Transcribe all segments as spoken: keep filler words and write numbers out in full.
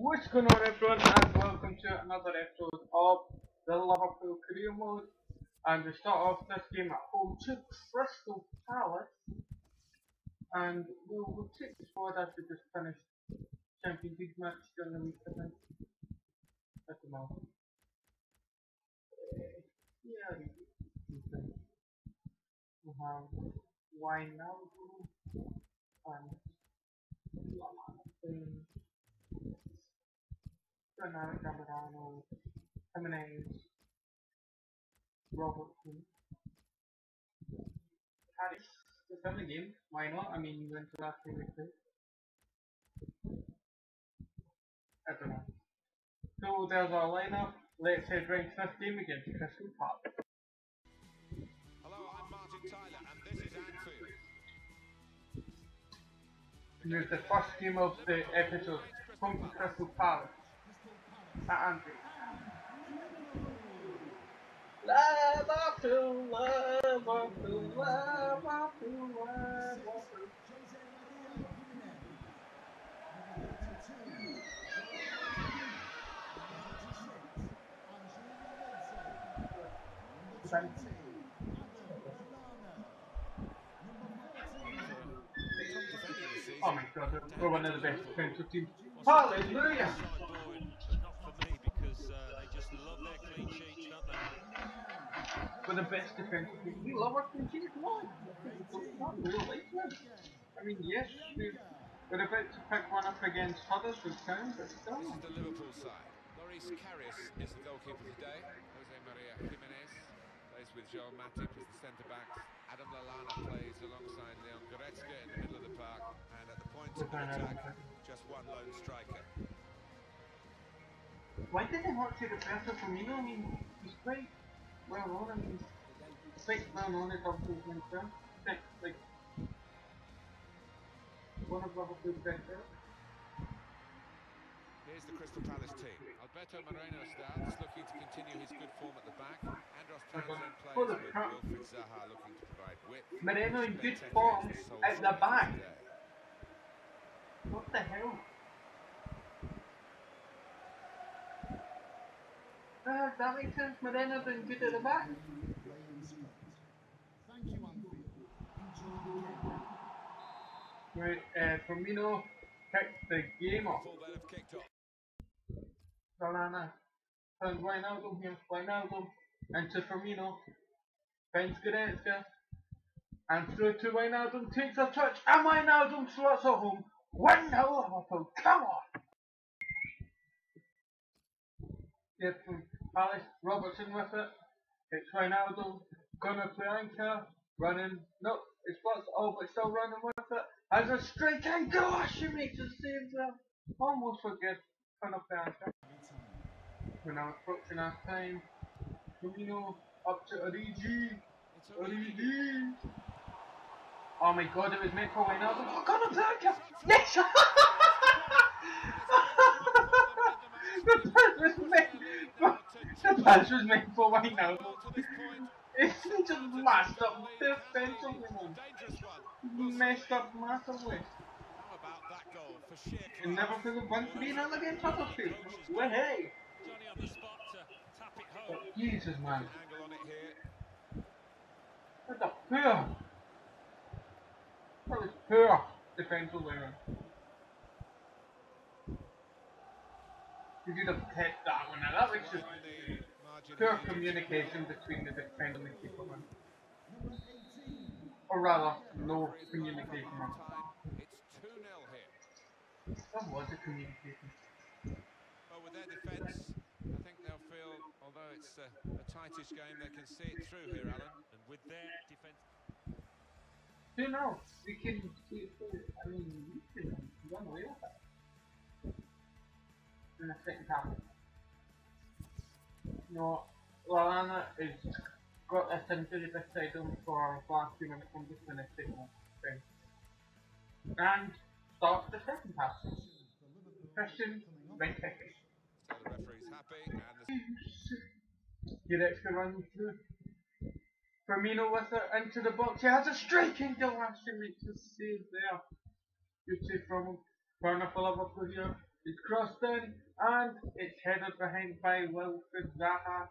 What's going on, everyone, and welcome to another episode of the Liverpool Career Mode. And we start off this game at home to Crystal Palace, and we'll, we'll take the squad as we just finished Champions League match during the week, I think. I don't know. Uh, yeah, we have Wijnaldum and Lamana. Bernardo Gamarano, Jimenez, Robertson, Harris. Just have the game. Why not? I mean, you went to last game with it. I don't know. So there's our lineup. Let's head round fifteen against Crystal Palace. Hello, I'm Martin Tyler, and this is Anfield. And here's the first game of the episode. Home to Crystal Palace. At Anfield. Liverpool, Liverpool, Liverpool, Liverpool. Oh my god, we're one of the best defensive teams. Hallelujah! Not for me because uh, they just love their clean sheets, don't they? We're the best defensive team. We love our clean sheets. Why? We don't like them. I mean, yes, we're, we're about to pick one up against Huddersfield Town, but still. This is the Liverpool side. Loris Karius is the goalkeeper today. Jose Maria Jimenez plays with Joel Matip as the centre-backs. Adam Lallana plays alongside Leon Goretzka in the middle of the park. And at the point of attack, just one lone striker. Why did they not say the best of Firmino? I mean, he's quite well known. I mean, he's quite well known as Liverpool's mentor. Like, like, one of Liverpool's best players. Here's the Crystal Palace team. Alberto Moreno starts, looking to continue his good form at the back. Andros Townsend plays with Wilfried Zaha, looking to provide width. Moreno in good form at the back. What the hell? Uh, that makes sense. Moreno been good at the back. Thank you, Anfield. Enjoy the game. Right, uh, Firmino kicked the game off. Full ball have kicked off. Lallana turns Wijnaldum here. Wijnaldum into Firmino. Finds Goretzka. And through to Wijnaldum. Takes a touch. And Wijnaldum slots it home. one nil Liverpool. Come on! Here from Palace. Robertson with it. It's Wijnaldum. Gonna play anchor. Running. Nope. It's spots all but still running with it. Has a strike and gosh, he makes a save there. Almost forget. Turn up the anchor. We're now approaching our time. Firmino up to Origi. Origi. Oh my god, it was meant for Wijnaldum. Oh god, I'm anchor. Yes! The pass was meant for, the pass was meant for Wijnaldum. It's just messed up defensively, man. Messed up massively. How about that goal for sheer And class? Liverpool have won three nil against Huddersfield. Well, hey! Johnny on the spot to tap it home. Jesus, man. Angle on it here. That's a poor. That was poor defensive error. You could have hit that one. Now that was just On the margin poor here. communication between the defender and the keeper, man. Or rather, no communication, man. It's two nil here. That was a communication. Well, with their defence, I think they'll feel, although it's a, a tightish game, they can see it through here, Alan. And with their defence. Who knows? We can see it through. I mean, we can run away with it. In the second half. No, Lallana has got this injury beside him for last few minutes. I'm just going to take one thing. And start the second half. Christian Benteke. So the referee's happy, and the Get extra run through. Firmino with it into the box. He has a striking goal. Actually makes a save there. Good save from him. Corner for Liverpool here. It's crossed in and it's headed behind by Wilfried Zaha.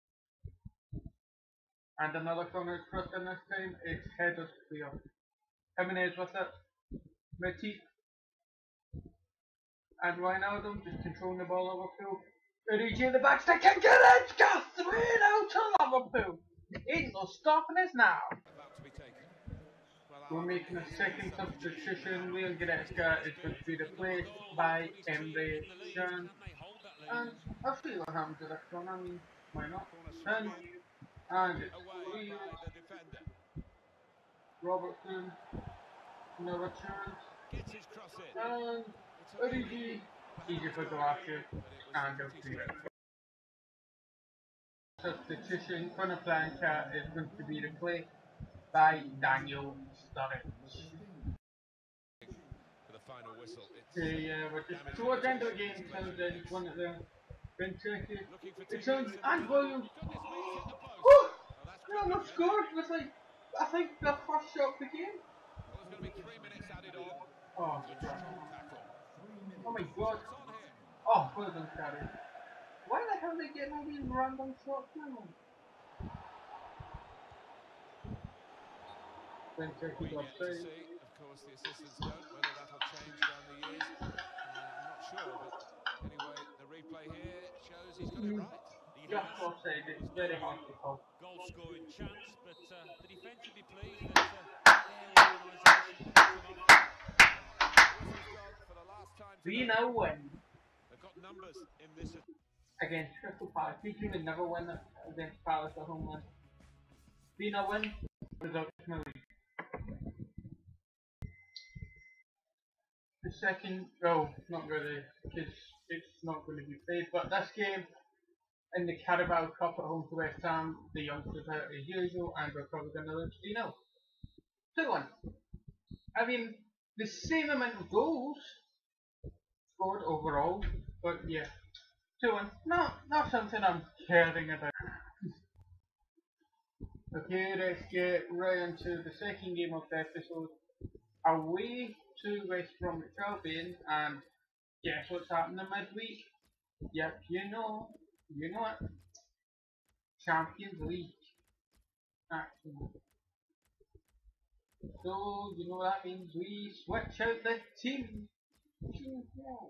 And another corner is crossed in this time. It's headed clear. Jimenez with it. Matip. And Wijnaldum just controlling the ball Liverpool. Origi in the back stick and Goretzka three nil to Liverpool. Ain't no stopping us now. About to be taken. Well, We're making a second substitution. Leon Goretzka is going to be replaced by Emre Can. And I'll see what happens to this one. I mean, why not? And, and it's away Leo, by the defender. Robertson, another chance. Gets his cross in. And Origi, easy for Golacio, and a free. Substitution, Conor Blanca is going to be replaced by Daniel Sturridge. For the final whistle, it's So yeah, we're just towards the end of the game, so there's one of them. Been tricky. looking for two It's on, minutes. and Williams. Goodness me, it's hit the post. Woo! Oh, that's We almost scored with like, I think the first shot of the game. Well, there's going to be three minutes added on. Oh, Good God. strong tackle. Oh my God. It's on here. Oh, well done, Scotty. Why the hell are they getting all these random shots now? Then check We it off get to side. see, of course, the assistants don't. Whether that'll change down the years, uh, I'm not sure. But anyway, the replay here shows he's got it right. He Just has offside, it's very hard to call. goal scoring chance, but uh, the defence should be pleased that uh, their organisation picked him up. Whistle's gone for the last time We today. now win They've got numbers in this. against Crystal Palace. We can never win against Palace at home. Win. We now win without my league. The second, well, not really, because it's not going to be played, but this game in the Carabao Cup at home to West Ham, the youngsters are as usual, and we're probably going to lose three nil. two one. I mean, the same amount of goals scored overall, but yeah, two one. Not, not something I'm caring about. Okay, let's get right into the second game of the episode. Away to West Bromwich Albion, and guess what's happening midweek? Yep, you know, you know it. Champions League action. So you know what that means? We switch out the team. Team no.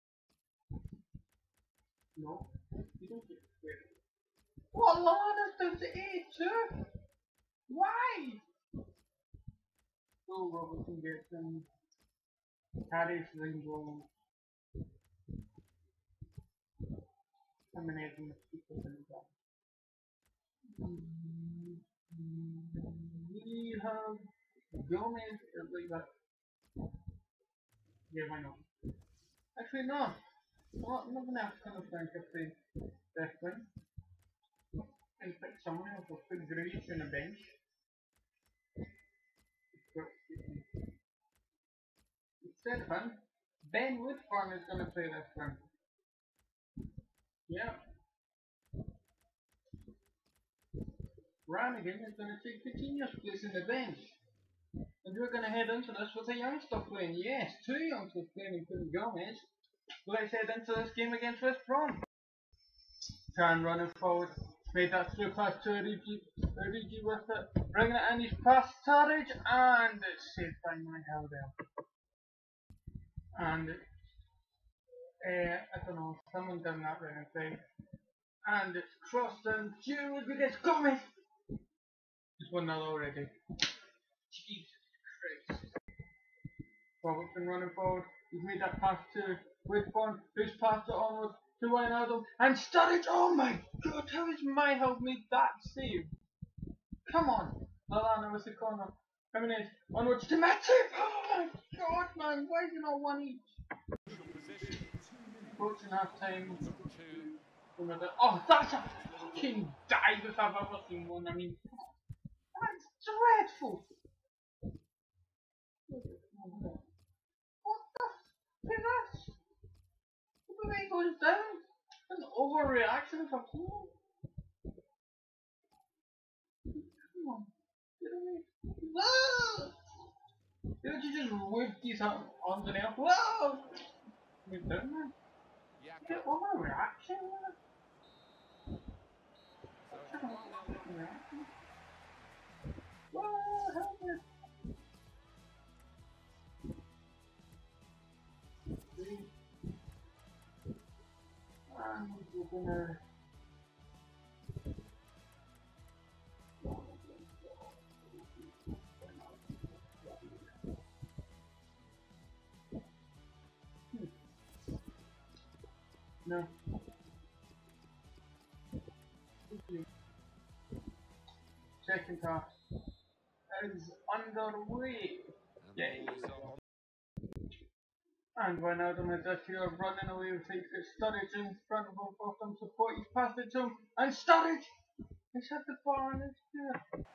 No, you don't get it. What Lana's down to eight too? Why? So Robertson gets in. Carries Ringo. Terminating the people in the back. We have Gomez is like that. Yeah, why not? Actually, no. Not nothing else kind of think of the best thing. And pick someone else will put Grealish on a bench. Instead of him, Ben Woodburn is going to play this one. Yeah. Ranigan is going to take Coutinho's place in the bench. And we're going to head into this with a youngster playing. Yes, two youngsters playing, including Gomez. Let's head into this game against West Brom. Can running forward. Made that through pass to Origi. Origi with it. Bringing it in, he's past Sturridge. And it's saved by Nigel there. And uh, I don't know, someone done that running thing. And it's crossed in. Jude against Gomez. It's one nil already. Jesus Christ. Robertson running forward. He's made that pass to Woodburn, who's passed it onwards to Wijnaldum. And Sturridge! Oh my God, how has Myhill made that save? Come on. Lallana with the corner. Jimenez onwards to Matip! Oh my God, man, why is it not one each? Position Approaching half time. two. Oh, that's a fucking dive if I've ever seen one. I mean, that's dreadful. What the f is this? The way it goes down. An overreaction from someone. Come on, get away. Whoa! Did you just whip these on, on the nail? Whoa! You doing, man? Jakob. Get overreaction, man. So it's one nil. Overreaction. Well, help me. And we're gonna. No. Second half is underway. And Yeah. the ball is on. And Wijnaldum is this year running away with it. It's Sturridge in front of him for some support. He's passed it to him. And Sturridge! He's had the ball and it's there.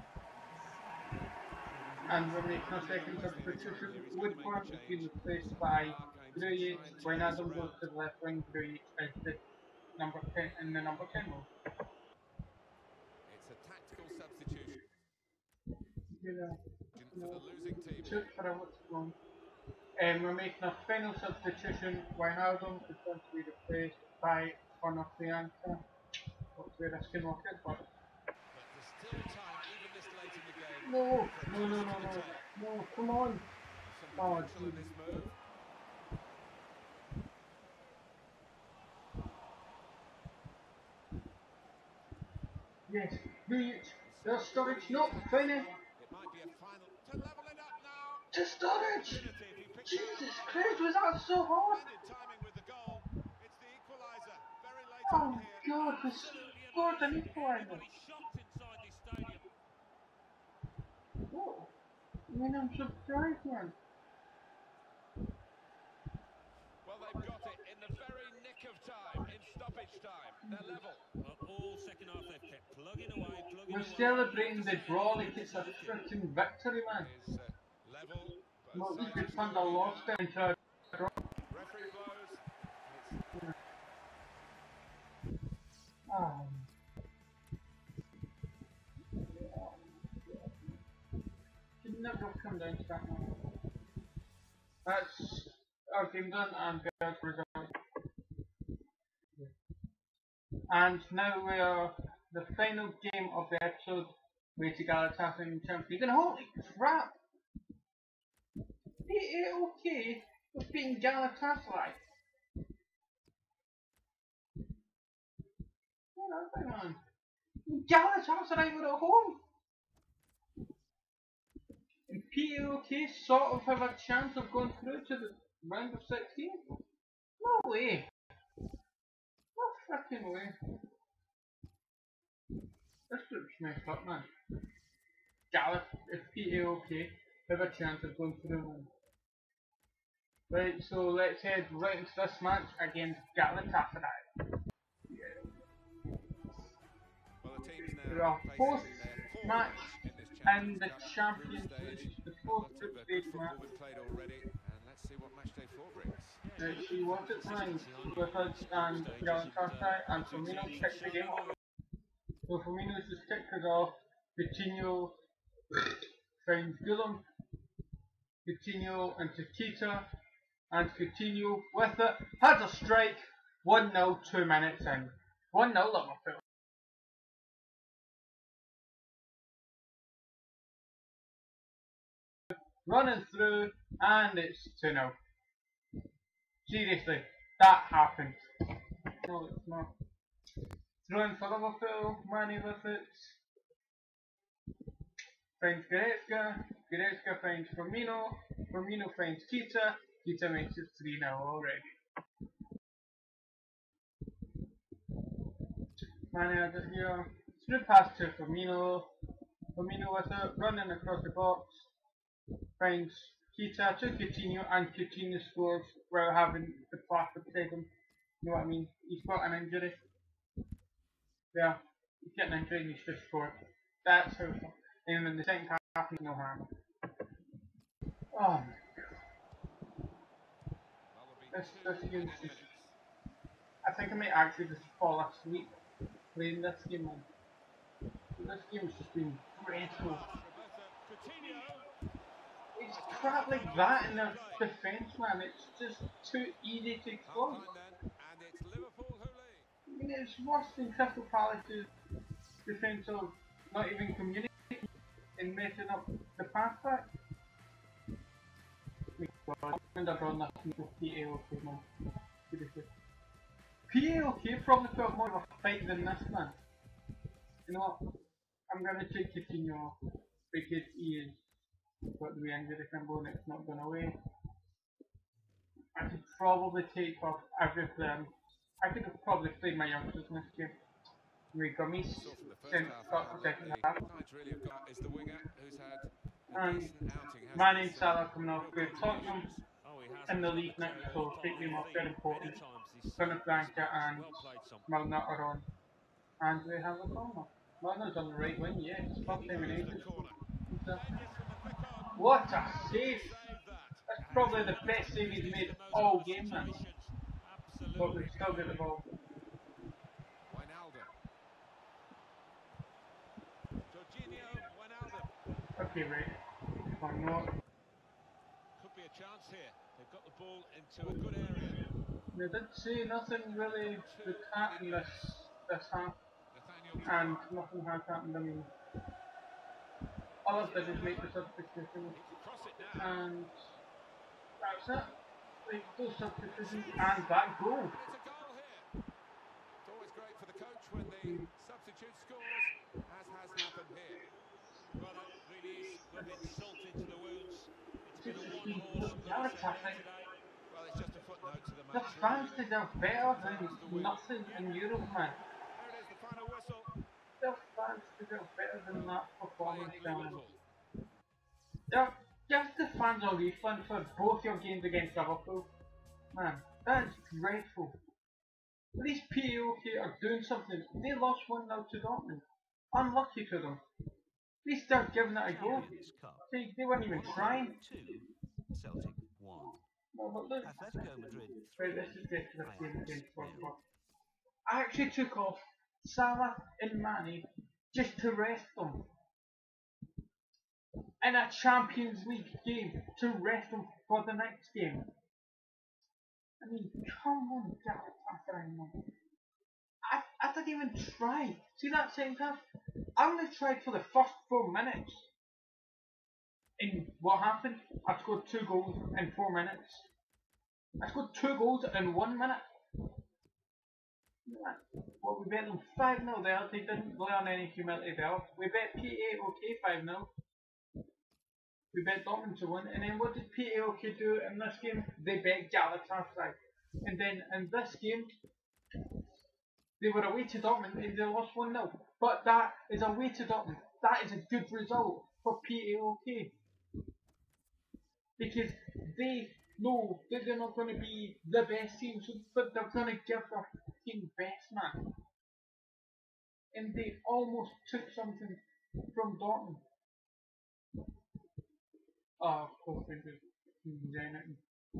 And we're making a second substitution. Woodburn has been replaced by Grujic. Wijnaldum goes to the left wing. Grujic is the number ten in the number ten role. It's a tactical substitution You know, for the losing team. took for a what's wrong. And we're making a final substitution. Wijnaldum is going to be replaced by Konoplyanka. Hopefully this can work out, but But there's still time, even this late in the game. no, no, no, no, no, no, come on. Some Oh, potential in this move. Yes, Grujic. There's Sturridge. No, finish. It might be a final to level it up now. To Sturridge. Opportunity if he picks Jesus it up. Christ, was that so hard? Splendid timing with the goal. It's the equaliser. Very late Oh on here. God, we scored an equaliser. Everybody shocked inside this stadium. Whoa. I mean, I'm surprised, man. Well, they've got it in the very nick of time, in stoppage time. They're level. Well, all second half they've kept plugging away, plugging We're away. celebrating the draw like it's a freaking victory, man. Is uh, level. Well, Both we sides could have fund a scored. loss down to a draw. Referee blows. It's Oh. Should never have come down to that, man. That's our game done and good result. And now we are the final game of the episode. Way to Galatasaray Champions League. And holy crap! It okay with being Galatasaray. What are they, man? Galatasaray were at home. And P A O K sort of have a chance of going through to the round of sixteen. No way. No freaking way. This group's messed up, man. Galat, if P A O K have a chance of going through. Right, so let's head right into this match against Galatasaray. well, the teams Our now fourth facing their fourth match in this in the Champions Cup Champions group League, stage. the fourth Lots group of uh, stage good match. football was played already, and let's see what match day four brings. Let's see what it brings with us and Galatasaray, and Firmino kicks the game off. So Firmino's just kicked us off. Coutinho finds Guillem. Coutinho and Tita, and Coutinho with it has a strike. one nil, two minutes in. one nil Liverpool. Running through, and it's two nil. Seriously, that happened. No, it's not. Throwing for Liverpool, Manny with it. Finds Goretzka, Goretzka finds Firmino, Firmino finds Kita, Kita makes it three nil already. Manny has it here, through pass to Firmino, Firmino with it, running across the box, finds Kita to Coutinho, and Coutinho scores while having the pass beside him. You know what I mean? He's got an injury. Yeah, he's getting an injury and he's just scored. That's how. And in the second half, he's no harm. Oh my god. This, this game is just, I think I might actually just fall asleep playing this game, man. This game's just been dreadful. It's crap like that in their defence, man. It's just too easy to exploit. Half time then, and it's Liverpool who lead. I mean, it's worse than Crystal Palace's defence of not even communicating and messing up the pass back. And I've run that with P A O K, man. P A O K probably put up more of a fight than this, man. You know what? I'm gonna take Coutinho because he is got the injury symbol and it's not going away. I could probably take off everything. I could have probably played my youngsters in this game. Ray Gummies So from the first since half, got the now, second the half. Giants really have got is the winger who's had a And decent outing. hasn't Mane he? and So, Salah coming off real good. Tottenham Oh, he has. in the He's league got next, the so tail take them off, on very the important. many times he's Gunnar Branca and well played some. Malna are on. And we have a corner. Malna's on the right wing, yes. First time in here's ages. the corner. So, Dangerous from the flick on. what a save! Saved that. That's probably the best save he's made all game, man. Absolutely. But we still get the ball. Wijnaldum. Jorginho Wijnaldum. Okay, right. Why not? Could be a chance here. They've got the ball into a good area. They did say nothing really would happen this, this half, Nathaniel and Traore. nothing has happened. I mean, all of this is make the substitution, He can cross it now. and that's it. Like, those substitutions and that goal. And it's a goal here. It's always great for the coach when the substitute scores, as has happened here. Well, that really is rubbing salt into the wounds. It's been a Just one been horse Galatasaray. today. Well, it's just a footnote to the The match. fans really. deserve better than nothing in Europe, man. There it is, the final whistle. The fans deserve better than that performance, Playing man. Liverpool. Just, just the fans a refund for both your games against Liverpool. Man, that's dreadful. At least P A O K are doing something. They lost one nil to Dortmund. Unlucky to them. At least they're giving it a go. Champions Cup. They, they weren't even trying. Two, Celtic one. No, but look. Atletico Madrid Right, this is this this game against Liverpool. I actually took off Salah and Mane just to rest them. In a Champions League game, to rest them for the next game. I mean, come on, Galatasaray, man. I, I didn't even try. See that second half? I only tried for the first four minutes. And what happened? I scored two goals in four minutes. I scored two goals in one minute. Yeah. Well, we bet them five nil there. They didn't learn any humility there. We bet P A O K five nil. We bet Dortmund to win. And then what did P A O K do in this game? They bet Galatasaray. And then in this game, they were away to Dortmund and they lost one nil. But that is away to Dortmund. That is a good result for P A O K. Because they know that they're not going to be the best team, so, but they're going to give their team best, man. And they almost took something from Dortmund. Oh, of course they did. Zenit.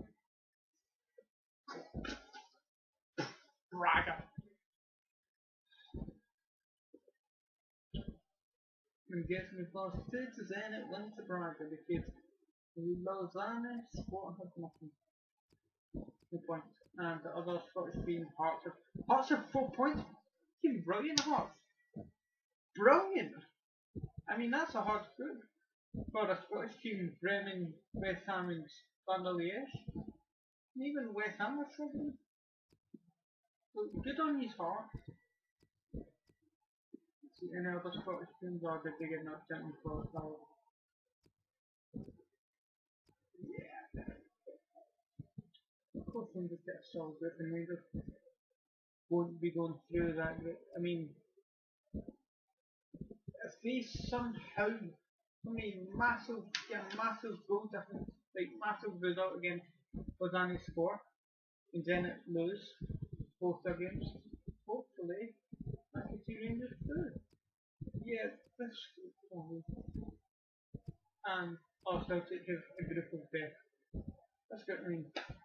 Braga. I'm guessing we've lost two to Zenit, one to Braga because Lausanne Sport have nothing. No points. And the other Scottish team, Hearts have Hearts have four points. Team brilliant, Hearts. Brilliant. I mean that's a hard group for a Scottish team. Bremen, West Ham, and Thunder Liège. And even West Ham are struggling. So good on these Hearts. See, any other Scottish teams are did they get knocked out in qualifiers? Yeah. Of course, when they get so good, and we just won't be going through that. I mean, if they somehow, I mean, massive, yeah, massive goal difference, like massive result against Lausanne Sport, and then it lose both their games, hopefully, I can see Rangers through. Yeah, this oh, and also Celtic have a group of death. That's good. I mean,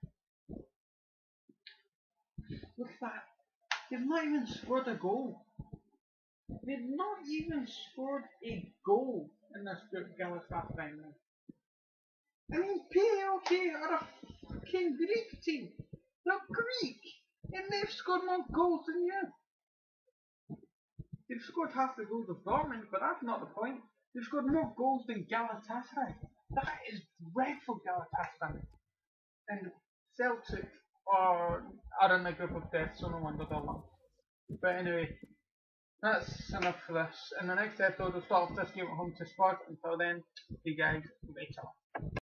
look at that. They've not even scored a goal. They've not even scored a goal in this group, Galatasaray. I mean, P L K are a fucking Greek team. They're Greek, and they've scored more goals than you. They've scored half the goals of Dortmund, but that's not the point. They've scored more goals than Galatasaray. That is dreadful, Galatasaray. And Celtic are, are in a group of death, so no wonder they're won. But anyway, that's enough for this. In the next episode, we'll start off this game at home to Spurs. Until then, you guys, later.